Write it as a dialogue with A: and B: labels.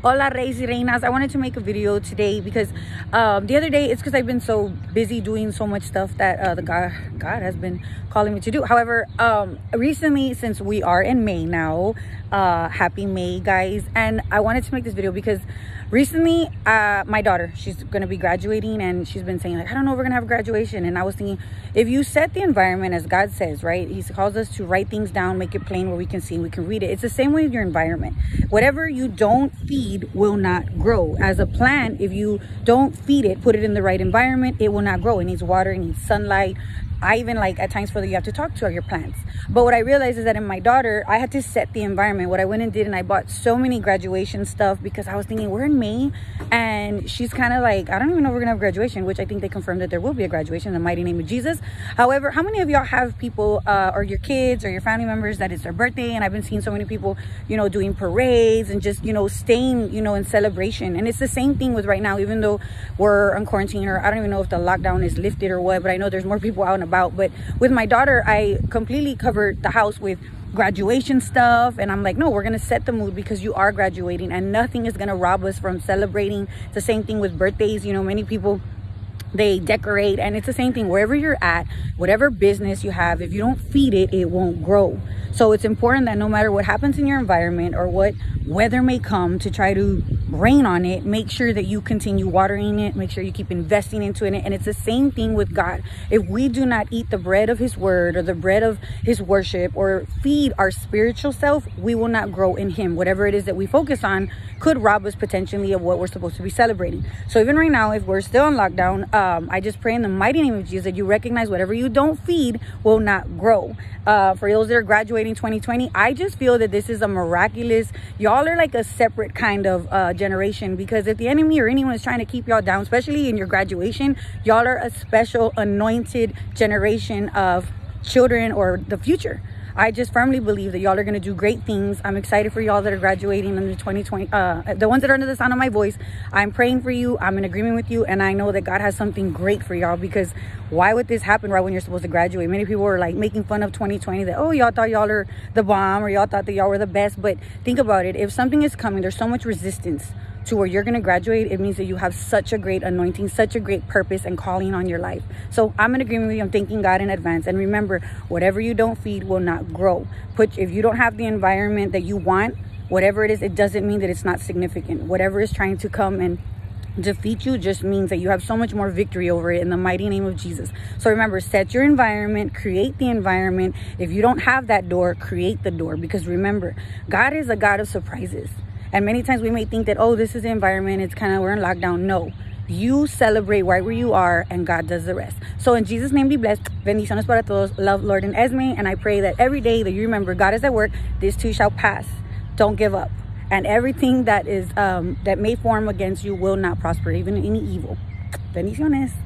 A: Hola Reyes y Reinas. I wanted to make a video today because the other day, it's because I've been so busy doing so much stuff that God has been calling me to do. However, recently, since we are in May now, happy May guys, and I wanted to make this video because recently my daughter, she's gonna be graduating, and she's been saying like, I don't know if we're gonna have a graduation. And I was thinking, if you set the environment as God says, right, he calls us to write things down, make it plain where we can see and we can read it. It's the same way with your environment. Whatever you don't feed will not grow. As a plant, if you don't feed it, put it in the right environment, it will not grow. It needs water, it needs sunlight. I even like at times feel that you have to talk to your plants. But what I realized is that in my daughter, I had to set the environment. What I went and did, and I bought so many graduation stuff because I was thinking we're in May and she's kind of like, I don't even know if we're gonna have graduation, which I think they confirmed that there will be a graduation in the mighty name of Jesus. However, how many of y'all have people or your kids or your family members that it's their birthday? And I've been seeing so many people, you know, doing parades and just, you know, staying, you know, in celebration. And it's the same thing with right now, even though we're on quarantine, or I don't even know if the lockdown is lifted or what, but I know there's more people out and about. But with my daughter, I completely covered the house with graduation stuff, and I'm like, no, we're gonna set the mood because you are graduating and nothing is gonna rob us from celebrating. It's the same thing with birthdays. You know, many people, they decorate, and it's the same thing wherever you're at, whatever business you have, if you don't feed it, it won't grow. So it's important that no matter what happens in your environment or what weather may come to try to rain on it, make sure that you continue watering it, make sure you keep investing into it. And it's the same thing with God. If we do not eat the bread of his word or the bread of his worship or feed our spiritual self, we will not grow in him. Whatever it is that we focus on could rob us potentially of what we're supposed to be celebrating. So even right now, if we're still on lockdown, I just pray in the mighty name of Jesus that you recognize whatever you don't feed will not grow. For those that are graduating 2020, I just feel that this is a miraculous, y'all are like a separate kind of generation, because if the enemy or anyone is trying to keep y'all down, especially in your graduation, y'all are a special anointed generation of children or the future. I just firmly believe that y'all are going to do great things. I'm excited for y'all that are graduating in the 2020, the ones that are under the sound of my voice. I'm praying for you. I'm in agreement with you. And I know that God has something great for y'all, because why would this happen right when you're supposed to graduate? Many people were like making fun of 2020 that, oh, y'all thought y'all are the bomb, or y'all thought that y'all were the best. But think about it. If something is coming, there's so much resistance to where you're going to graduate. It means that you have such a great anointing, such a great purpose and calling on your life. So I'm in agreement with you. I'm thanking God in advance. And remember, whatever you don't feed will not grow. If you don't have the environment that you want, whatever it is, it doesn't mean that it's not significant. Whatever is trying to come and defeat you just means that you have so much more victory over it in the mighty name of Jesus. So remember, set your environment, create the environment. If you don't have that door, create the door, because remember, God is a God of surprises. And many times we may think that, oh, this is the environment, it's kind of, we're in lockdown. No, you celebrate right where you are and God does the rest. So in Jesus' name, be blessed. Bendiciones para todos. Love, Lord and Esme. And I pray that every day that you remember God is at work, this too shall pass. Don't give up. And everything that is that may form against you will not prosper, even any evil. Bendiciones.